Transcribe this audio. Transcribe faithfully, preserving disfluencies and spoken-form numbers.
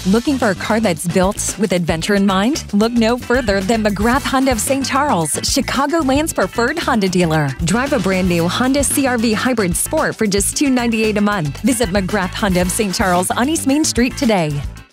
Looking for a car that's built with adventure in mind? Look no further than McGrath Honda of Saint Charles, Chicagoland's preferred Honda dealer. Drive a brand new Honda C R V Hybrid Sport for just two hundred ninety-eight dollars a month. Visit McGrath Honda of Saint Charles on East Main Street today.